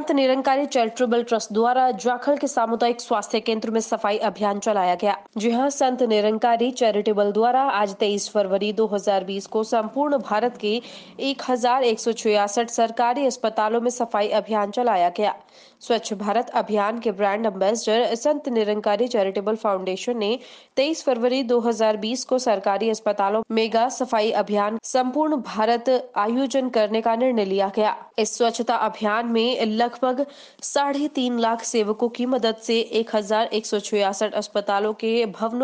संत Nirankari charitable trust द्वारा जाखल के सामुदायिक स्वास्थ्य केंद्र में सफाई अभियान चलाया गया। जी हां, संत निरंकारी चैरिटेबल द्वारा आज 23 फरवरी 2020 को संपूर्ण भारत के 1166 सरकारी अस्पतालों में सफाई अभियान चलाया गया। स्वच्छ भारत अभियान के ब्रांड एम्बेसडर संत निरंकारी चैरिटेबल फाउंडेशन ने 23 फरवरी 2020 को सरकारी अस्पतालों मेगा सफाई अभियान संपूर्ण भारत आयोजन करने का निर्णय लिया गया। इस स्वच्छता अभियान में लगभग 3.5 लाख सेवकों की मदद से 1166 अस्पतालों के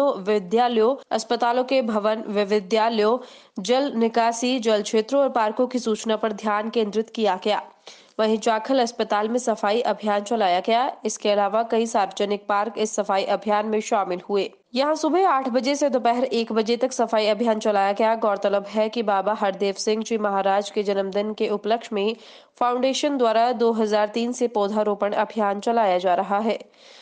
भवन व विद्यालयों, जल निकासी, जल क्षेत्रों और पार्कों की सूचना पर ध्यान केंद्रित किया गया। वहीं जाखल अस्पताल में सफाई अभियान चलाया गया। इसके अलावा कई सार्वजनिक पार्क इस सफाई अभियान में शामिल हुए। यहां सुबह 8 बजे से दोपहर 1 बजे तक सफाई अभियान चलाया गया। गौरतलब है कि बाबा हरदेव सिंह जी महाराज के जन्मदिन के उपलक्ष्य में फाउंडेशन द्वारा 2003 से पौधारोपण अभियान चलाया जा रहा है।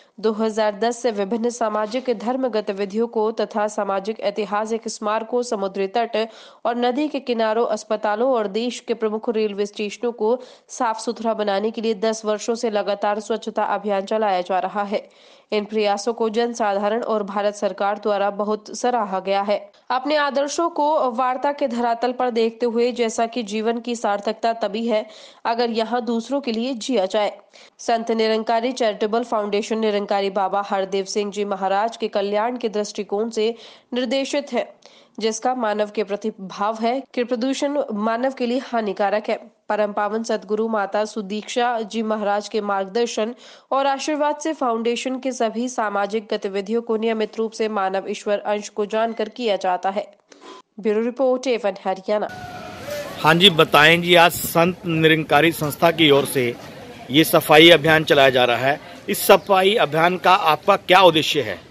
2010 से विभिन्न सामाजिक धर्म गतिविधियों को तथा सामाजिक ऐतिहासिक स्मारकों, समुद्री तट और नदी के किनारों, अस्पतालों और देश के प्रमुख रेलवे स्टेशनों को साफ सुथरा बनाने के लिए 10 वर्षों से लगातार स्वच्छता अभियान चलाया जा रहा है। इन प्रयासों को जन साधारण और भारत सरकार द्वारा बहुत सराहा गया है। अपने आदर्शों को वार्ता के धरातल पर देखते हुए, जैसा कि जीवन की सार्थकता तभी है अगर यहाँ दूसरों के लिए जिया जाए। संत निरंकारी चैरिटेबल फाउंडेशन निरंकारी बाबा हरदेव सिंह जी महाराज के कल्याण के दृष्टिकोण से निर्देशित है, जिसका मानव के प्रति भाव है कि प्रदूषण मानव के लिए हानिकारक है। परम पावन सदगुरु माता सुदीक्षा जी महाराज के मार्गदर्शन और आशीर्वाद से फाउंडेशन के सभी सामाजिक गतिविधियों को नियमित रूप से मानव ईश्वर अंश को जानकर किया जाता है। Bureau report A one Haryana. हाँ जी, बताएं जी, आज संत निरंकारी संस्था की ओर से ये सफाई अभियान चलाया जा रहा है। इस सफाई अभियान का आपका क्या उद्देश्य है?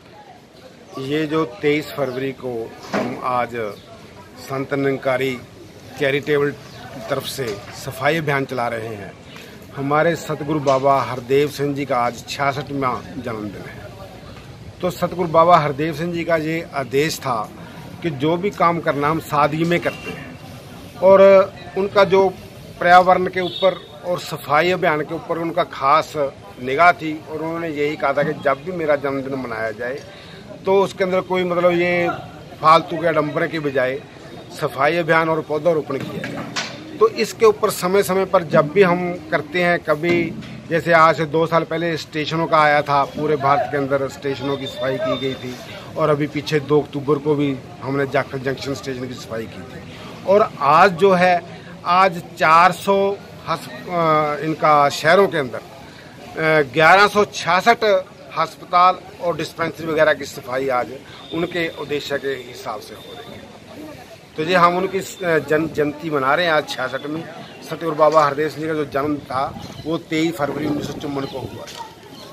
ये जो 23 फरवरी को हम आज संत निरंकारी चैरिटेबल की तरफ से सफाई अभियान चला रहे हैं। हमारे सतगुरु बाबा हरदेव सिंह जी का आज 66वां जन्मदिन है। तो सतगुरु बाबा हरदेव सिंह जी का ये आदेश था कि जो भी काम करना हम सादगी में करते हैं, और उनका जो पर्यावरण के ऊपर और सफाई अभियान के ऊपर उनका खास निगाह थी, और उन्होंने यही कहा था कि जब भी मेरा जन्मदिन मनाया जाए तो उसके अंदर कोई मतलब ये फालतू के आडंबरे के बजाय सफाई अभियान और पौधारोपण किया जाए। तो इसके ऊपर समय समय पर जब भी हम करते हैं, कभी जैसे आज से 2 साल पहले स्टेशनों का आया था, पूरे भारत के अंदर स्टेशनों की सफाई की गई थी, और अभी पीछे 2 अक्टूबर को भी हमने जाखल जंक्शन स्टेशन की सफाई की थी। और आज जो है, आज 400 इनका शहरों के अंदर 1166 अस्पताल और डिस्पेंसरी वगैरह की सफाई आज उनके उद्देश्य के हिसाब से हो रही है। तो ये हम उनकी जयंती मना रहे हैं आज 66वीं। सतगुरु बाबा हरदेव सिंह जी का जो जन्म था वो 23 फरवरी 1954 को हुआ था।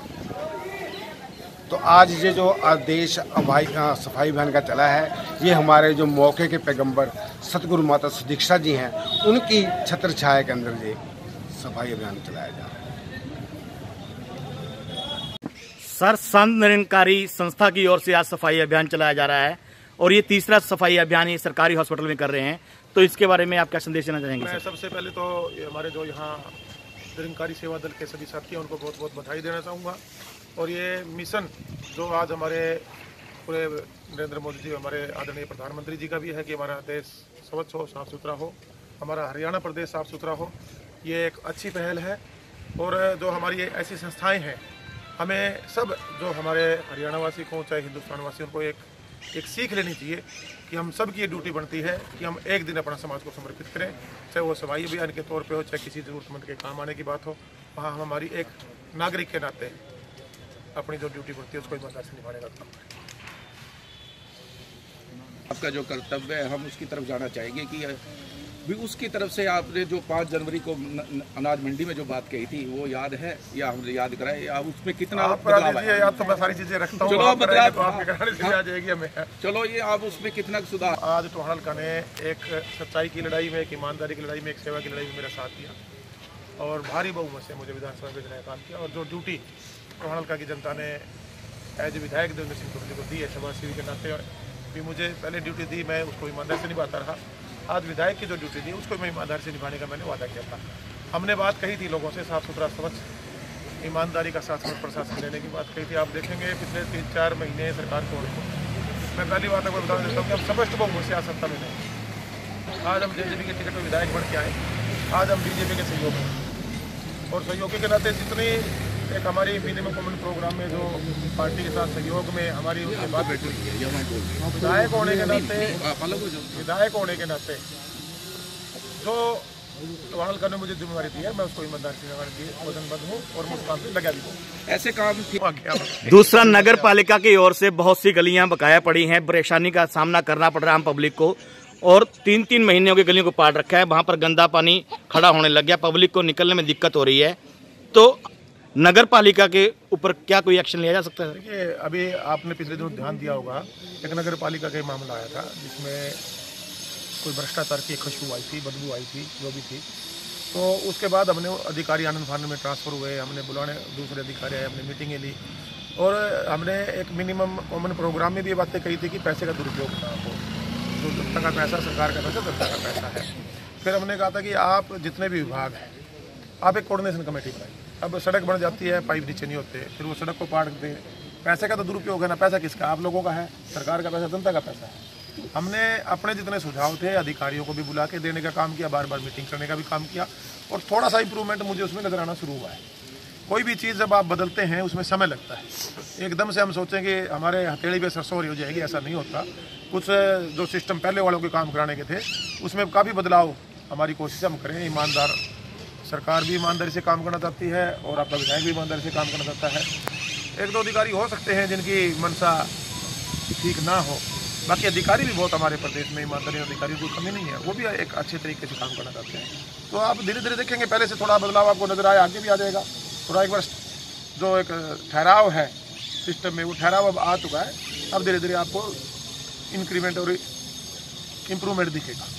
तो आज ये जो आदेश सफाई अभियान का चला है, ये हमारे जो मौके के पैगंबर सतगुरु माता सुदीक्षा जी हैं, उनकी छत्र छाया के अंदर ये सफाई अभियान चलाया जा रहा है। सर, संत निरंकारी संस्था की ओर से आज सफाई अभियान चलाया जा रहा है, और ये तीसरा सफाई अभियान ये सरकारी हॉस्पिटल में कर रहे हैं, तो इसके बारे में आप क्या संदेश देना चाहेंगे? मैं सबसे पहले तो हमारे जो यहाँ निरंकारी सेवा दल के सभी साथी हैं, उनको बहुत बहुत बधाई देना चाहूँगा। और ये मिशन जो आज हमारे पूरे नरेंद्र मोदी जी, हमारे आदरणीय प्रधानमंत्री जी का भी है कि हमारा देश स्वच्छ हो, साफ़ सुथरा हो, हमारा हरियाणा प्रदेश साफ़ सुथरा हो, ये एक अच्छी पहल है। और जो हमारी ऐसी संस्थाएं हैं, हमें सब जो हमारे हरियाणा वासी को, चाहे हिंदुस्तान वासी, उनको एक सीख लेनी चाहिए कि हम सब की ये ड्यूटी बनती है कि हम एक दिन अपना समाज को समर्पित करें, चाहे वो सफाई अभियान के तौर पे हो, चाहे किसी ज़रूरतमंद के काम आने की बात हो। वहाँ हम हमारी एक नागरिक के नाते अपनी जो ड्यूटी बनती है उसको ईमानदारी से निभाने का काम करें। आपका जो कर्तव्य है, हम उसकी तरफ जाना चाहेंगे कि भी उसकी तरफ से आपने जो 5 जनवरी को अनाज मंडी में जो बात कही थी वो याद है, या हमने याद कराए, या उसमें कितना बदलाव है? याद तो मैं सारी चीजें रखता हूँ, चलो आप बदलाव तो आपके कराने से आ जाएगी हमें। चलो, ये आप उसमें कितना सुधार? आज टोहाल का ने एक सच्चाई की लड़ाई में, एक ईमानदारी की लड़ाई में, एक सेवा की लड़ाई में मेरा साथ दिया, और भारी बहुमत से मुझे विधानसभा भेजने का काम किया। और जो ड्यूटी टोहाल का की जनता ने एज ए विधायक देवेंद्र सिंह टोटली को दी है, समाजसेवी के नाते भी मुझे पहले ड्यूटी दी, मैं उसको ईमानदारी से निभाता रहा। आज विधायक की जो ड्यूटी थी उसको मैं ईमानदारी से निभाने का मैंने वादा किया था। हमने बात कही थी लोगों से, साफ़ सुथरा स्वच्छ ईमानदारी का शासन और प्रशासन देने की बात कही थी। आप देखेंगे पिछले 3-4 महीने सरकार को, मैं पहली बात आपको बता देता हूँ कि हम स्पष्ट बहुमत से सत्ता में नहीं। आज हम जेजेपी के टिकट पर विधायक बढ़ के आए, आज हम बीजेपी के सहयोग हैं और सहयोगी के नाते जितनी एक हमारी मिनिमम कॉमन प्रोग्राम में जो पार्टी के साथ सहयोग में हमारी उसके बाद विधायक होने के नाते जो सवाल करने मुझे जिम्मेदारी दी है, मैं उसको ईमानदारी से वचनबद्ध हूँ और मुझ काम से लगा भी हूँ। ऐसे काम दूसरा, नगर पालिका की ओर से बहुत सी गलियां बकाया पड़ी हैं, परेशानी का सामना करना पड़ रहा है आम पब्लिक को, और 3-3 महीनों की गलियों को पाट रखा है, वहां पर गंदा पानी खड़ा होने लग गया, पब्लिक को निकलने में दिक्कत हो रही है। तो नगर पालिका के ऊपर क्या कोई एक्शन लिया जा सकता है? देखिए, अभी आपने पिछले दिनों ध्यान दिया होगा, एक नगर पालिका का मामला आया था जिसमें कोई भ्रष्टाचार की खुशबू आई थी, बदबू आई थी, जो भी थी। तो उसके बाद हमने अधिकारी आनंद फानंद में ट्रांसफ़र हुए, हमने बुलाने दूसरे अधिकारी आए, हमने मीटिंगें ली और हमने एक मिनिमम कॉमन प्रोग्राम में भी ये बातें कही थी कि पैसे का दुरुपयोग ना हो, जो जनता का पैसा, सरकार का पैसा जनता का पैसा है। फिर हमने कहा था कि आप जितने भी विभाग हैं, आप एक कोऑर्डिनेशन कमेटी बनाइए। अब सड़क बन जाती है, पाइप नीचे नहीं होते, फिर वो सड़क को पाट देते, पैसे का तो दुरुपयोग है ना। पैसा किसका? आप लोगों का है, सरकार का पैसा, जनता का पैसा है। हमने अपने जितने सुझाव थे अधिकारियों को भी बुला के देने का काम किया, बार बार मीटिंग करने का भी काम किया और थोड़ा सा इंप्रूवमेंट मुझे उसमें नजर आना शुरू हुआ है। कोई भी चीज़ जब आप बदलते हैं उसमें समय लगता है। एकदम से हम सोचें कि हमारे हथेली पे सरसों हो जाएगी, ऐसा नहीं होता। कुछ जो सिस्टम पहले वालों के काम कराने के थे उसमें काफ़ी बदलाव हमारी कोशिश हम करें। ईमानदार सरकार भी ईमानदारी से काम करना चाहती है और आपका विधायक भी ईमानदारी से काम करना चाहता है। 1-2 अधिकारी हो सकते हैं जिनकी मनसा ठीक ना हो, बाकी अधिकारी भी बहुत हमारे प्रदेश में ईमानदारी अधिकारियों की कमी नहीं है, वो भी एक अच्छे तरीके से काम करना चाहते हैं। तो आप धीरे धीरे देखेंगे, पहले से थोड़ा बदलाव आपको नजर आया, आगे भी आ जाएगा। थोड़ा एक बार जो एक ठहराव है सिस्टम में, वो ठहराव अब आ चुका है। अब धीरे धीरे आपको इंक्रीमेंट और इम्प्रूवमेंट दिखेगा।